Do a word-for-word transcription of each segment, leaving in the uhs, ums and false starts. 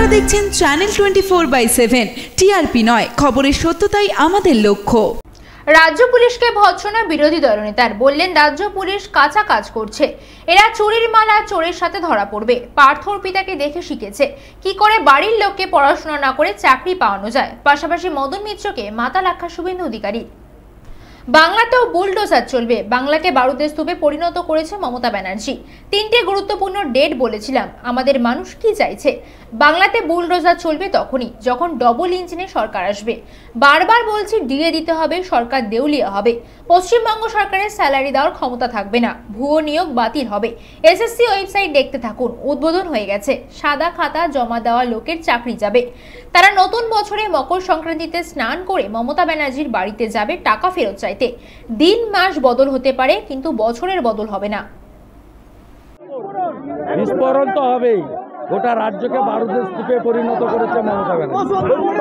আপনারা দেখছেন channel twenty four by seven. TRP নয়, খবরের সত্যতাই আমাদের লক্ষ্য। রাজ্য পুলিশকে ভৎসনা বিরোধী দলনেতার, বললেন রাজ্য পুলিশ কাঁচা কাজ করছে, এরা চুরির মালা চোরের সাথে ধরা পড়বে। পার্থর পিতাকে দেখে শিখেছে কি করে বাড়ির লোককে পড়াশোনা না করে চাকরি পাওয়ানো যায়। পাশাপাশি মদন মিত্রকে মাতাল আখ্যা শুভেন্দু অধিকারী। বাংলাতেও বুলডোজার চলবে, বাংলাকে বারুদের স্তূপে পরিণত করেছে মমতা ব্যানার্জি। তিনটে গুরুত্বপূর্ণ ডেট বলেছিলাম, আমাদের মানুষ কি চাইছে। বাংলাতে বুলডোজার চলবে তখনই যখন ডবল ইঞ্জিনে সরকার আসবে। বারবার বলছি ডিএ দিতে হবে, সরকার দেউলিয়া হবে। পশ্চিমবঙ্গ সরকারের স্যালারি দেওয়ার ক্ষমতা থাকবে না, ভুয়ো নিয়োগ বাতিল হবে। এসএসসি ওয়েবসাইট দেখতে থাকুন, উদ্বোধন হয়ে গেছে। সাদা খাতা জমা দেওয়া লোকের চাকরি যাবে। তারা নতুন বছরে মকর সংক্রান্তিতে স্নান করে মমতা ব্যানার্জির বাড়িতে যাবে টাকা ফেরত চাইতে। দিন মাস বদল হতে পারে, কিন্তু বছরের বদল হবে না। বিস্ফোরণ তো হবেই, গোটা রাজ্যকে বারুদের স্তূপে পরিণত করেছে মমতা ব্যানার্জি।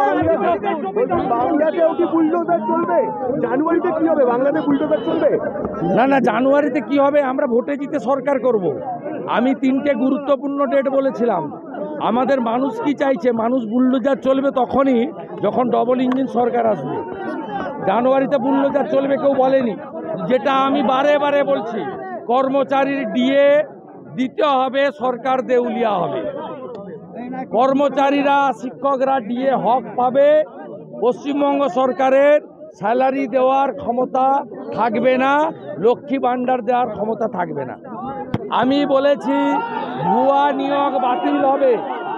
জানুয়ারিতে কি হবে? বাংলাতে বুলডোজার চলবে না না, জানুয়ারিতে কি হবে? আমরা ভোটে জিতে সরকার করব। আমি তিনটে গুরুত্বপূর্ণ ডেট বলেছিলাম। আমাদের মানুষ কি চাইছে? মানুষ বুলডোজার চলবে তখনই যখন ডবল ইঞ্জিন সরকার আসবে। জানুয়ারিতে বুলডোজার চলবে কেউ বলেনি। যেটা আমি বারে বারে বলছি, কর্মচারীর ডিএ দিতে হবে, সরকার দেউলিয়া হবে। কর্মচারীরা শিক্ষকরা ডিএ হক পাবে, পশ্চিমবঙ্গ সরকারের স্যালারি দেওয়ার ক্ষমতা থাকবে না, লক্ষ্মী ভাণ্ডার দেওয়ার ক্ষমতা থাকবে না। আমি বলেছি ভুয়া নিয়োগ বাতিল হবে।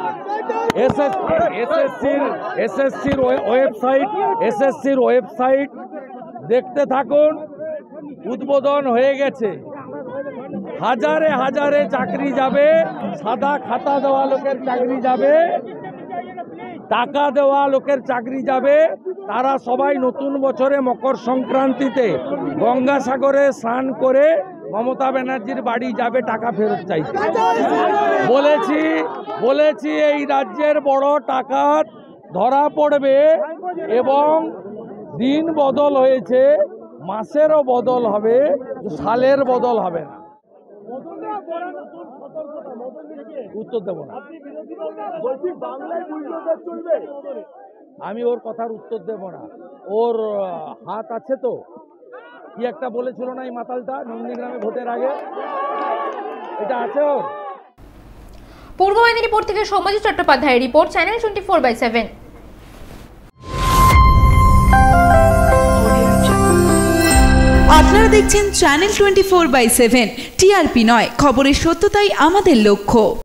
এসএসসির এসএসসির ওয়েবসাইট এসএসসির ওয়েবসাইট দেখতে থাকুন, উদ্বোধন হয়ে গেছে। হাজারে হাজারে চাকরি যাবে, সাদা খাতা দেওয়া লোকের চাকরি যাবে, টাকা দেওয়া লোকের চাকরি যাবে। তারা সবাই নতুন বছরে মকর সংক্রান্তিতে গঙ্গাসাগরে স্নান করে মমতা ব্যানার্জির বাড়ি যাবে টাকা ফেরত চাইতে। বলেছি বলেছি এই রাজ্যের বড় টাকা ধরা পড়বে এবং দিন বদল হয়েছে, মাসেরও বদল হবে, সালের বদল হবে না। উত্তর দেব না, আমি ওর কথার উত্তর দেব না। ওর হাত আছে তো, কি একটা বলেছিল না এই মাতালটা নন্দীগ্রামে ভোটের আগে, এটা আছে ওর। পূর্ব মেদিনীপুর থেকে সৌম্যজিৎ চট্টোপাধ্যায়ের report, channel twenty four by seven. আপনারা দেখছেন channel twenty four by seven. TRP নয়, খবরের সত্যতাই আমাদের লক্ষ্য।